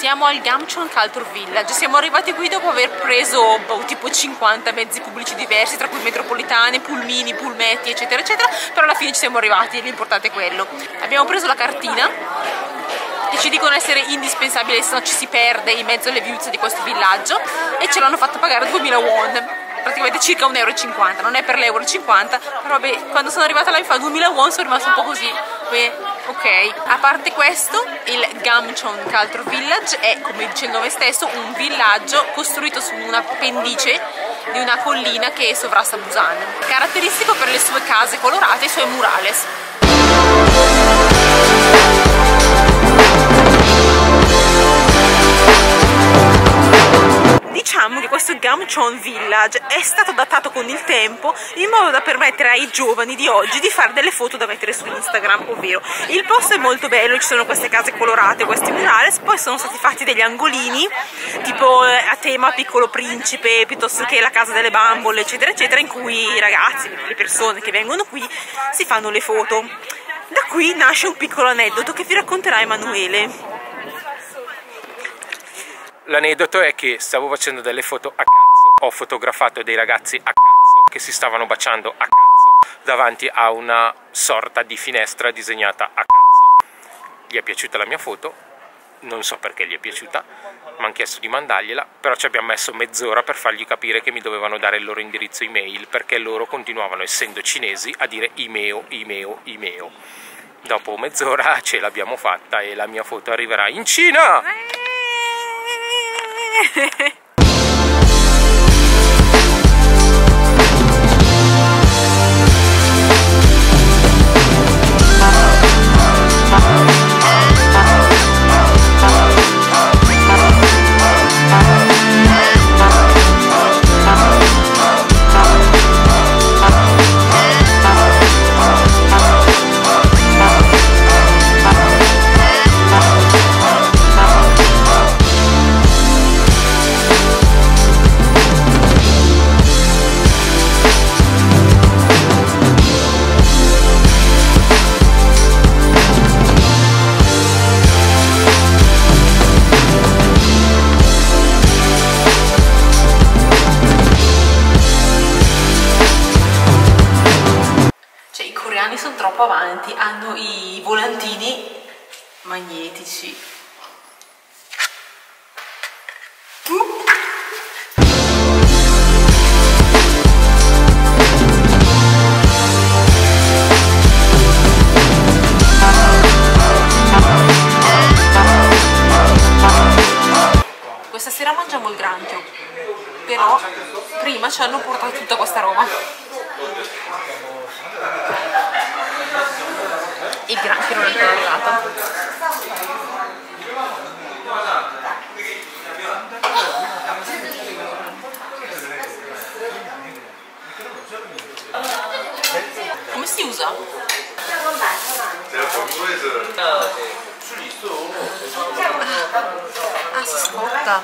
Siamo al Gamcheon Culture Village, siamo arrivati qui dopo aver preso tipo 50 mezzi pubblici diversi, tra cui metropolitane, pulmini, pulmetti, eccetera eccetera, però alla fine ci siamo arrivati e l'importante è quello. Abbiamo preso la cartina che ci dicono essere indispensabile, se no ci si perde in mezzo alle viuzze di questo villaggio, e ce l'hanno fatta pagare 2000 won, praticamente circa 1,50 €, non è per l'1,50 €, però vabbè, quando sono arrivata là mi fa 2000 won, sono rimasta un po' così, beh, ok. A parte questo, il Gamcheon Culture Village è, come dice il nome stesso, un villaggio costruito su una pendice di una collina che sovrasta Busan, caratteristico per le sue case colorate e i suoi murales. Diciamo che questo Gamcheon Village è stato adattato con il tempo in modo da permettere ai giovani di oggi di fare delle foto da mettere su Instagram, ovvero il posto è molto bello, ci sono queste case colorate, questi murales, poi sono stati fatti degli angolini tipo a tema Piccolo Principe, piuttosto che la casa delle bambole, eccetera eccetera, in cui i ragazzi, le persone che vengono qui si fanno le foto. Da qui nasce un piccolo aneddoto che vi racconterà Emanuele. L'aneddoto è che stavo facendo delle foto a cazzo, ho fotografato dei ragazzi a cazzo che si stavano baciando a cazzo davanti a una sorta di finestra disegnata a cazzo. Gli è piaciuta la mia foto, non so perché gli è piaciuta, mi hanno chiesto di mandargliela, però ci abbiamo messo mezz'ora per fargli capire che mi dovevano dare il loro indirizzo email, perché loro continuavano, essendo cinesi, a dire Imeo, Imeo, Imeo. Dopo mezz'ora ce l'abbiamo fatta e la mia foto arriverà in Cina! Sono troppo avanti, hanno i volantini magnetici. Questa sera mangiamo il granchio, però prima ci hanno portato tutta questa roba. Il granchio non è ancora arrivato. Come si usa? Ah, si scotta.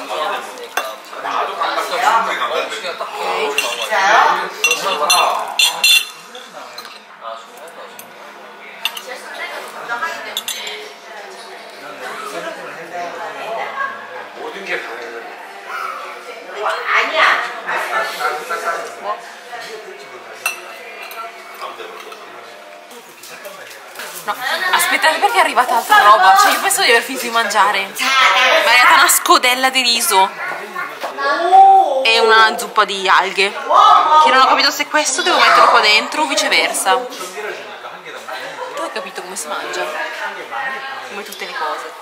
No, aspettate perché è arrivata altra roba. Cioè io penso di aver finito di mangiare. Ma è arrivata una scodella di riso e una zuppa di alghe, che non ho capito se questo devo metterlo qua dentro o viceversa. Tu hai capito come si mangia? Come tutte le cose.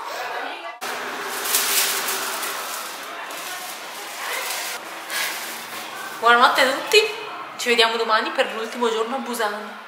Buonanotte a tutti, ci vediamo domani per l'ultimo giorno a Busan.